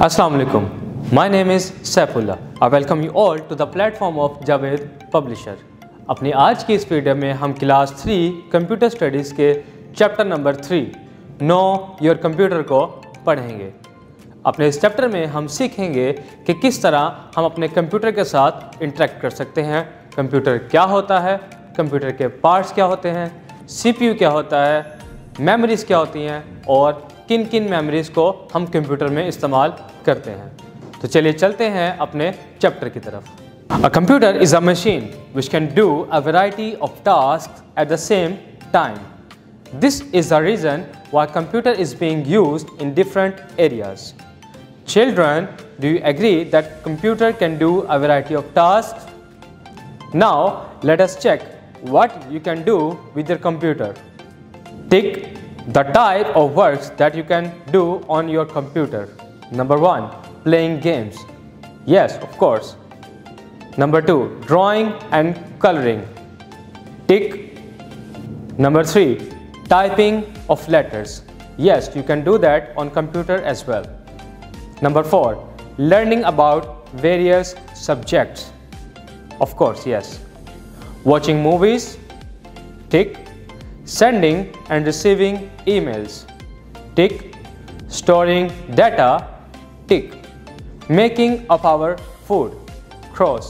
Assalamu alaikum. My name is Saifullah. I welcome you all to the platform of Javed Publisher. अपनी आज की इस video में हम क्लास 3 कंप्यूटर स्टडीज़ के chapter number 3 know your computer को पढ़ेंगे। अपने इस चैप्टर में हम सीखेंगे कि किस तरह हम अपने कंप्यूटर के साथ इंटरेक्ट कर सकते हैं, कंप्यूटर क्या होता है, कंप्यूटर के पार्ट्स क्या होते हैं, CPU क्या होता है, मेमोरीज़ क्या होती हैं और किन किन मेमोरीज़ को हम कंप्यूटर में इस्तेमाल करते हैं। तो चलिए चलते हैं अपने चैप्टर की तरफ। A computer is a machine which can do a variety of tasks at the same time. This is the reason why computer is being used in different areas. Children, do you agree that computer can do a variety of tasks? Now let us check what you can do with your computer. Tick the type of works that you can do on your computer. Number 1, playing games. Yes, of course. Number 2, drawing and coloring. Tick. Number 3, typing of letters. Yes, you can do that on computer as well. Number 4, learning about various subjects. Of course, yes. Watching movies. Tick. Sending and receiving emails. Tick. Storing data. Tick. Making of our food. Cross.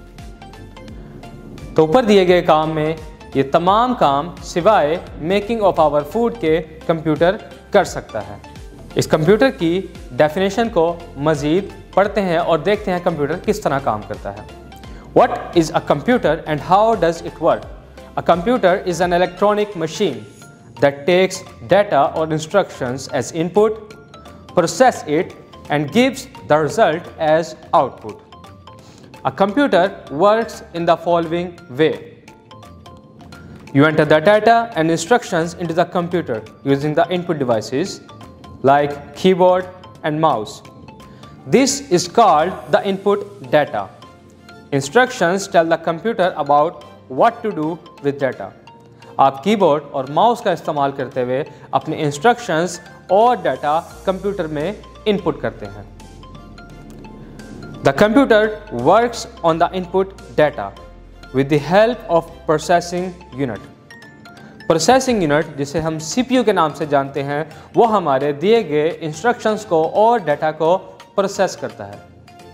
तो ऊपर दिए गए काम में ये तमाम काम सिवाय मेकिंग ऑफ आवर फूड के कंप्यूटर कर सकता है। इस कंप्यूटर की डेफिनेशन को मज़ीद पढ़ते हैं और देखते हैं कंप्यूटर किस तरह काम करता है। What is a computer and how does it work? A computer is an electronic machine that takes data or instructions as input, process it, and gives the result as output. A computer works in the following way. You enter the data and instructions into the computer using the input devices like keyboard and mouse. This is called the input data. Instructions tell the computer about what to do with data. आप keyboard और mouse का इस्तेमाल करते हुए अपने instructions और data computer में input करते हैं। The computer works on the input data with the help of processing unit. Processing unit, जिसे हम CPU के नाम से जानते हैं, वो हमारे दिए गए इंस्ट्रक्शंस को और डाटा को प्रोसेस करता है।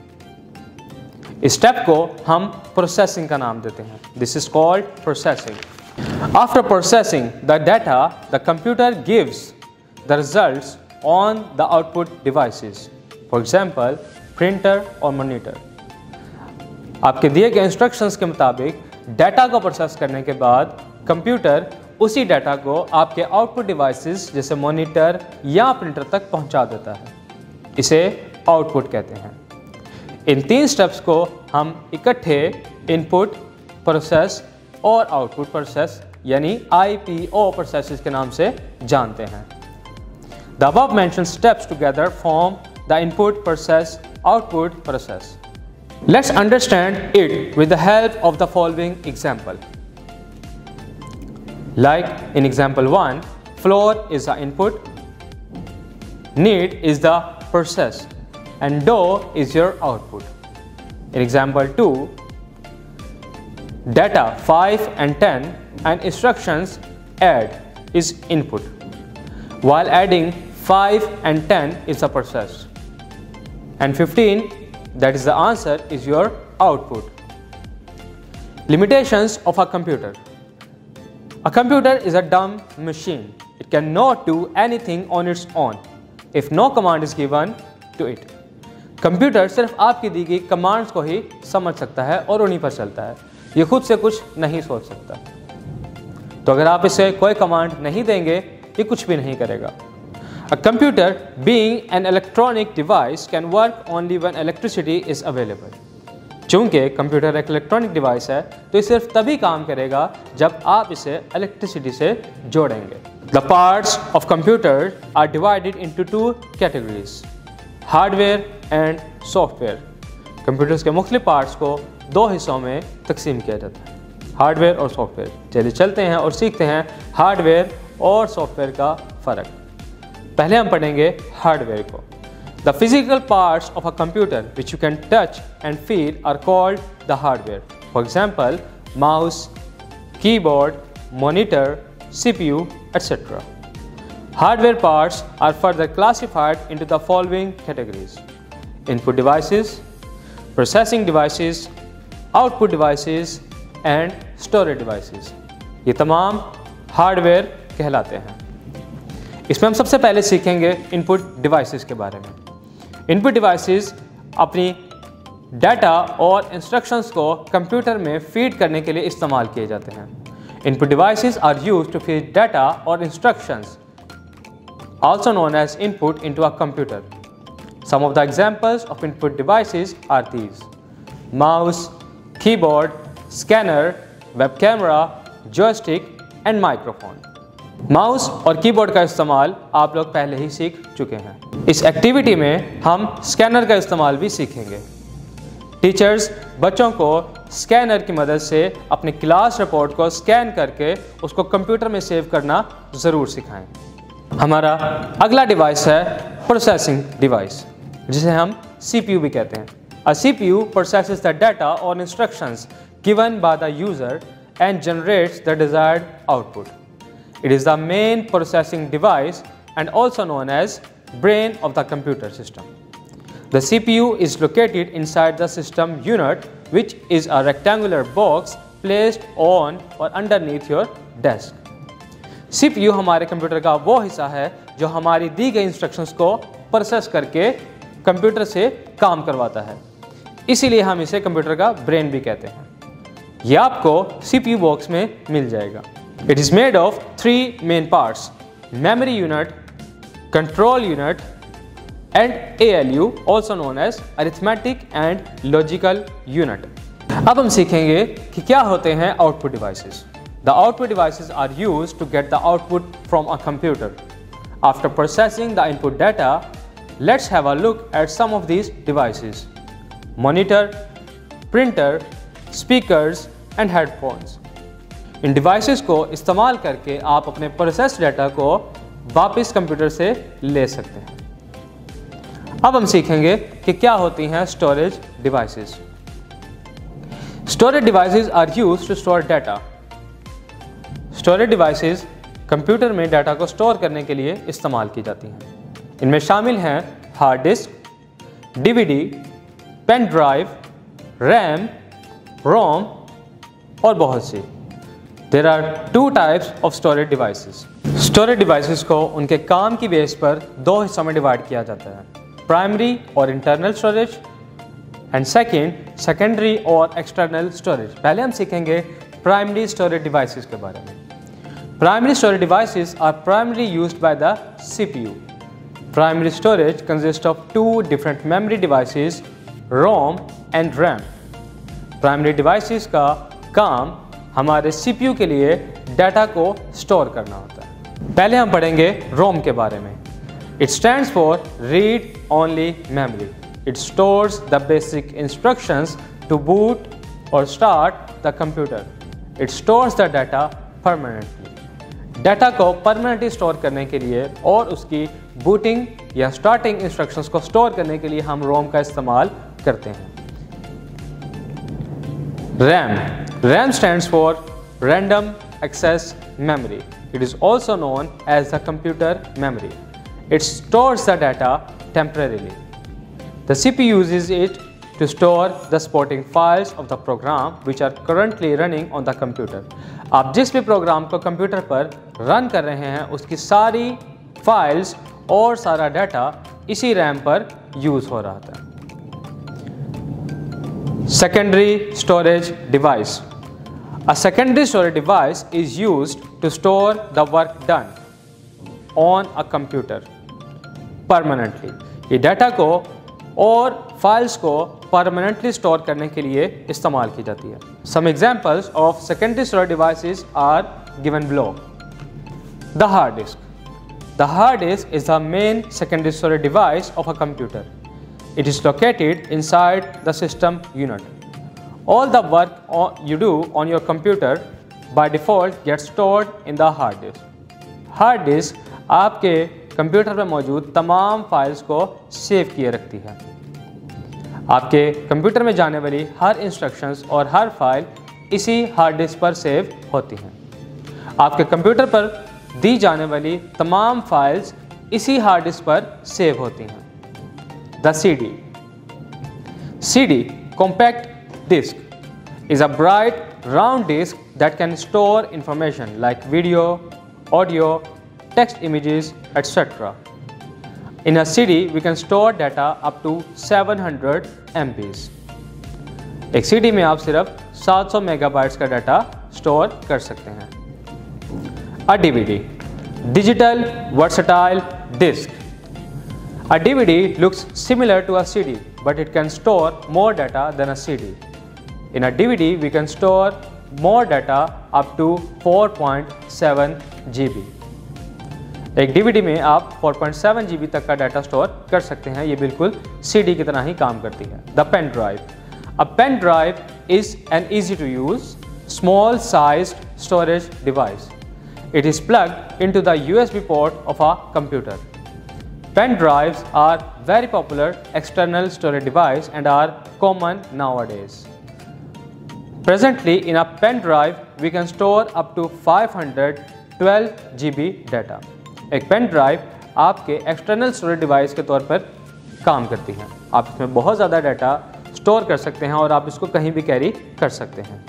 इस स्टेप को हम प्रोसेसिंग का नाम देते हैं। This is called processing. After processing the data, the computer gives the results on the output devices. For example, printer और monitor. आपके दिए गए इंस्ट्रक्शंस के मुताबिक डाटा को प्रोसेस करने के बाद कंप्यूटर उसी डाटा को आपके आउटपुट डिवाइसेस जैसे मॉनिटर या प्रिंटर तक पहुंचा देता है। इसे आउटपुट कहते हैं। इन 3 स्टेप्स को हम इकट्ठे इनपुट, प्रोसेस और आउटपुट प्रोसेस यानी IPO प्रोसेसेस के नाम से जानते हैं। The above mentioned steps together form the input, process, output process. Let's understand it with the help of the following example. Like in example 1, floor is the input, need is the process, and dough is your output. In example 2, data 5 and 10 and instructions add is input, while adding 5 and 10 is the process, and 15, that is the answer, is your output. Limitations of a computer. A computer is a dumb machine. It cannot do anything on its own if no command is given to it. Computer सिर्फ आपकी दी गई commands को ही समझ सकता है और उन्हीं पर चलता है। ये खुद से कुछ नहीं सोच सकता। तो अगर आप इसे कोई कमांड नहीं देंगे, ये कुछ भी नहीं करेगा। A computer, being an electronic device, can work only when electricity is available. चूँकि कंप्यूटर एक इलेक्ट्रॉनिक डिवाइस है, तो ये सिर्फ तभी काम करेगा जब आप इसे इलेक्ट्रिसिटी से जोड़ेंगे। The parts of computer are divided into 2 categories. Hardware and software. Computers के मुख्तलिफ पार्ट्स को 2 हिस्सों में तकसीम किया जाता है, हार्डवेयर और सॉफ्टवेयर। चलिए चलते हैं और सीखते हैं हार्डवेयर और सॉफ्टवेयर का फ़र्क। पहले हम पढ़ेंगे हार्डवेयर को। The physical parts of a computer which you can touch and feel are called the hardware. For example, mouse, keyboard, monitor, CPU, etc. Hardware parts are further classified into the following categories: input devices, processing devices, output devices and storage devices. ये तमाम hardware कहलाते हैं। इसमें हम सबसे पहले सीखेंगे input devices के बारे में। इनपुट डिवाइसेस अपनी डाटा और इंस्ट्रक्शंस को कंप्यूटर में फीड करने के लिए इस्तेमाल किए जाते हैं। Input devices are used to feed data और instructions, also known as input, into a computer. Some of the examples of input devices are these: mouse, keyboard, scanner, web camera, joystick and microphone. Mouse और keyboard का इस्तेमाल आप लोग पहले ही सीख चुके हैं। इस एक्टिविटी में हम स्कैनर का इस्तेमाल भी सीखेंगे। टीचर्स बच्चों को स्कैनर की मदद से अपनी क्लास रिपोर्ट को स्कैन करके उसको कंप्यूटर में सेव करना ज़रूर सिखाएं। हमारा अगला डिवाइस है प्रोसेसिंग डिवाइस, जिसे हम CPU भी कहते हैं। A CPU processes the data or instructions given by the user and generates the desired output. It is the main processing device and also known as brain of the computer system. The CPU is located inside the system unit, which is a rectangular box placed on or underneath your desk. CPU हमारे computer का वो हिस्सा है जो हमारी दी गई instructions को process करके कंप्यूटर से काम करवाता है, इसीलिए हम इसे कंप्यूटर का ब्रेन भी कहते हैं। ये आपको CPU बॉक्स में मिल जाएगा। It is made of 3 main parts: memory unit, control unit and ALU, also known as arithmetic and logical unit. अब हम सीखेंगे कि क्या होते हैं output devices. The output devices are used to get the output from a computer. After processing the input data, let's have a look at some of these devices: monitor, printer, speakers and headphones. इन devices को इस्तेमाल करके आप अपने process data को वापस computer से ले सकते हैं। अब हम सीखेंगे कि क्या होती हैं storage devices. Storage devices are used to store data. Storage devices computer में डाटा को स्टोर करने के लिए इस्तेमाल की जाती हैं। इनमें शामिल हैं hard disk, DVD, pen drive, RAM, ROM और बहुत सी। There are 2 types of storage devices. Storage devices को उनके काम की बेस पर 2 हिस्सों में डिवाइड किया जाता है: प्राइमरी और इंटरनल स्टोरेज एंड सेकेंडरी और एक्सटर्नल स्टोरेज। पहले हम सीखेंगे प्राइमरी स्टोरेज डिवाइसेस के बारे में। Primary storage devices are primary used by the CPU. Primary storage consists of 2 different memory devices, ROM and RAM. Primary devices का काम हमारे CPU के लिए डाटा को स्टोर करना होता है। पहले हम पढ़ेंगे ROM के बारे में। It stands for Read Only Memory. It stores the basic instructions to boot or start the computer. It stores the data permanently. Data को परमानेंटली स्टोर करने के लिए और उसकी बूटिंग या स्टार्टिंग इंस्ट्रक्शंस को स्टोर करने के लिए हम ROM का इस्तेमाल करते हैं। RAM stands for Random Access Memory. It is also known as the computer memory. It stores the data temporarily. The CPU uses it to store the supporting files of the program which are currently running on the computer. आप जिस भी programme को computer पर run कर रहे हैं उसकी सारी फाइल्स और सारा डाटा इसी रैम पर यूज हो रहा था। Secondary storage device. A secondary storage device is used to store the work done on a computer permanently. ये डाटा को और फाइल्स को परमानेंटली स्टोर करने के लिए इस्तेमाल की जाती है। Some examples of secondary storage devices are given below. The hard disk. The hard disk is the main secondary storage device of a computer. It is located inside the system unit. All the work you do on your computer by default gets stored in the hard disk. Hard disk आपके computer में मौजूद तमाम files को save किए रखती है। आपके computer में जाने वाली हर इंस्ट्रक्शंस और हर फाइल इसी हार्ड डिस्क पर सेव होती हैं। आपके कंप्यूटर पर दी जाने वाली तमाम फाइल्स इसी हार्ड डिस्क पर सेव होती हैं। The CD, compact disk, is a bright round disk that can store information like video, audio, text images, etc. In a CD, we can store data up to 700 MBs. एक CD में आप सिर्फ 700 megabytes का data store कर सकते हैं। A DVD, digital versatile disk. A DVD looks similar to a CD, but it can store more data than a CD. In a DVD, we can store more data up to 4.7 GB. एक DVD में आप 4.7 GB तक का data store कर सकते हैं। ये बिल्कुल CD की तरह ही काम करती है। The pen drive. A pen drive is an easy to use, small sized storage device. It is plugged into the USB port of a computer. Pen drives are very popular external storage device and are common nowadays. Presently, in a pen drive, we can store up to 512 GB data. एक pen drive आपके external storage device के तौर पर काम करती है। आप इसमें बहुत ज़्यादा डाटा स्टोर कर सकते हैं और आप इसको कहीं भी कैरी कर सकते हैं।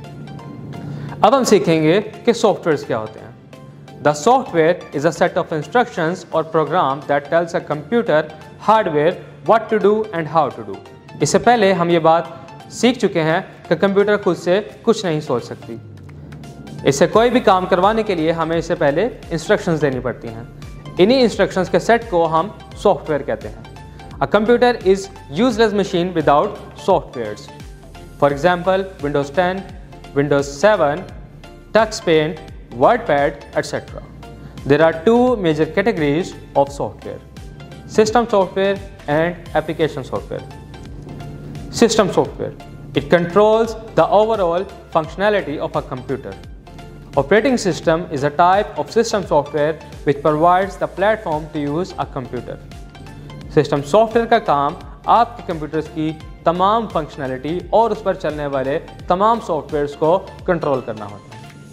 अब हम सीखेंगे कि सॉफ्टवेयर्स क्या होते हैं। The software is a set of instructions or program that tells a computer hardware what to do and how to do. इससे पहले हम ये बात सीख चुके हैं कि कंप्यूटर खुद से कुछ नहीं सोच सकती। इससे कोई भी काम करवाने के लिए हमें इससे पहले इंस्ट्रक्शंस देनी पड़ती हैं। इन्हीं इंस्ट्रक्शंस के सेट को हम सॉफ्टवेयर कहते हैं। A computer is useless machine without softwares. For example, Windows 10, Windows 7, TouchPaint, WordPad, etc. There are two major categories of software: system software and application software. System software. It controls the overall functionality of a computer. Operating system is a type of system software which provides the platform to use a computer. System software का काम आपके computers की तमाम functionality और उस पर चलने वाले तमाम सॉफ्टवेयर्स को कंट्रोल करना होता है।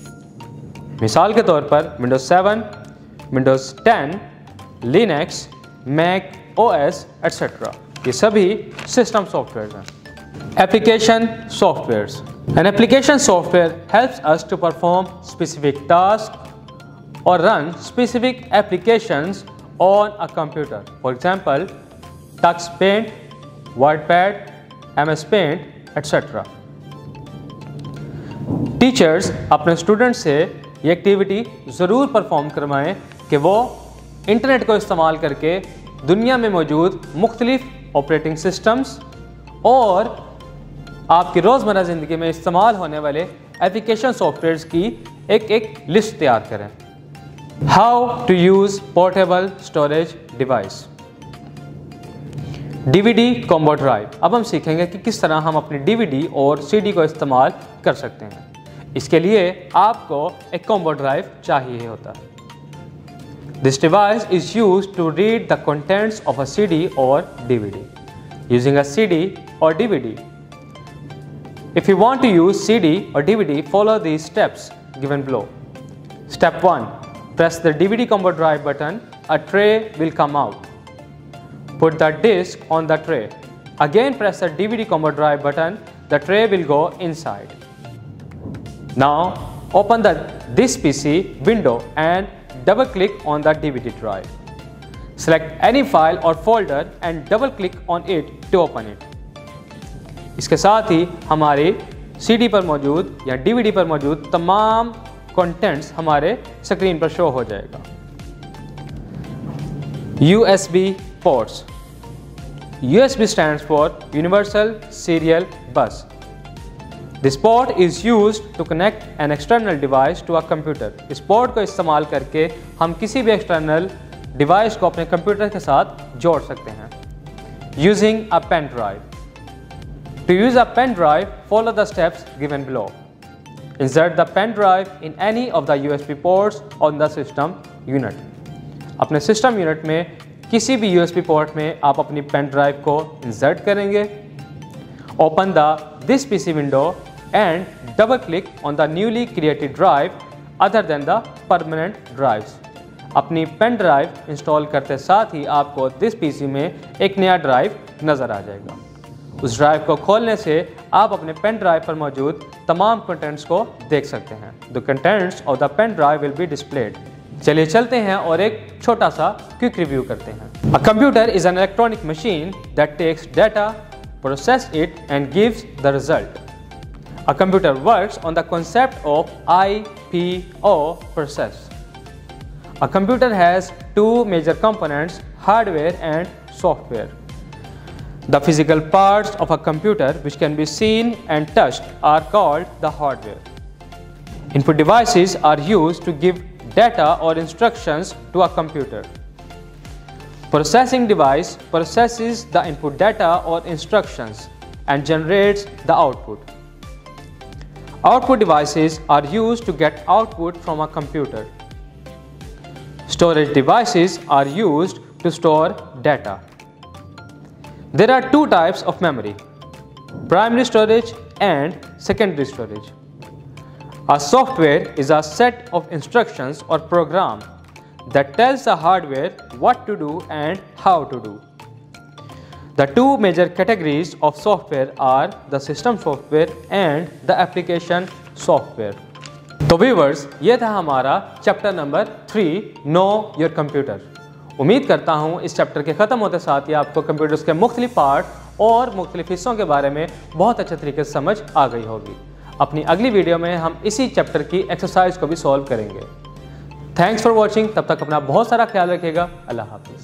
मिसाल के तौर पर Windows 7, Windows 10, Linux, Mac OS, etc. ये सभी सिस्टम सॉफ्टवेयर हैं। Application softwares. An application software helps us to perform specific tasks or run specific applications on a computer. For example, TouchPaint, WordPad, MS Paint, etc. Teachers अपने students से ये activity ज़रूर perform करवाएं कि वो internet को इस्तेमाल करके दुनिया में मौजूद मुख्तलिफ ऑपरेटिंग सिस्टम्स और आपकी रोज़मर्रा ज़िंदगी में इस्तेमाल होने वाले एप्लीकेशन सॉफ्टवेयर्स की एक लिस्ट तैयार करें। How to use portable storage device. DVD combo drive. अब हम सीखेंगे कि किस तरह हम अपनी DVD और CD को इस्तेमाल कर सकते हैं। इसके लिए आपको एक कॉम्बो ड्राइव चाहिए होता है। This device is used to read the contents of a CD or DVD. Using a CD or DVD. If you want to use CD or DVD, follow these steps given below. Step 1. Press the DVD combo drive button. A tray will come out. Put the disc on the tray. Again press the DVD combo drive button. The tray will go inside. Now open this PC window and double click on the DVD drive. Select any file or folder and double click on it to open it. इसके साथ ही हमारे CD पर मौजूद या DVD पर मौजूद तमाम contents हमारे स्क्रीन पर शो हो जाएगा। USB ports. USB stands for Universal Serial Bus. This port is used to connect an external device to a computer. इस पोर्ट को इस्तेमाल करके हम किसी भी एक्सटर्नल डिवाइस को अपने कंप्यूटर के साथ जोड़ सकते हैं। Using a pen drive. To use a pen drive, follow the steps given below. Insert the pen drive in any of the USB ports on the system unit. अपने system unit में किसी भी USB port में आप अपनी pen drive को insert करेंगे। Open the this PC window and double click on the newly created drive other than the permanent drives. अपनी पेन ड्राइव इंस्टॉल करते साथ ही आपको दिस PC में एक नया ड्राइव नज़र आ जाएगा। उस ड्राइव को खोलने से आप अपने पेन ड्राइव पर मौजूद तमाम कंटेंट्स को देख सकते हैं। The contents of the pen drive will be displayed. चलिए चलते हैं और एक छोटा सा क्विक रिव्यू करते हैं। A computer is an electronic machine that takes data, process it and gives the result. A computer works on the concept of IPO process. A computer has two major components, hardware and software. The physical parts of a computer which can be seen and touched are called the hardware. Input devices are used to give data or instructions to a computer. Processing device processes the input data or instructions and generates the output. Output devices are used to get output from a computer. Storage devices are used to store data. There are two types of memory, primary storage and secondary storage. A software is a set of instructions or program that tells the hardware what to do and how to do. The two major categories of software are the system software and the application software. तो viewers, ये था हमारा chapter number 3 know your computer. उम्मीद करता हूँ इस chapter के ख़त्म होते साथ ही आपको कंप्यूटर्स के मुख्तलिफ पार्ट और मुख्तलिफ हिस्सों के बारे में बहुत अच्छे तरीके से समझ आ गई होगी। अपनी अगली वीडियो में हम इसी चैप्टर की एक्सरसाइज को भी सॉल्व करेंगे। Thanks for watching. तब तक अपना बहुत सारा ख्याल रखिएगा। अल्लाह हाफ़िज़।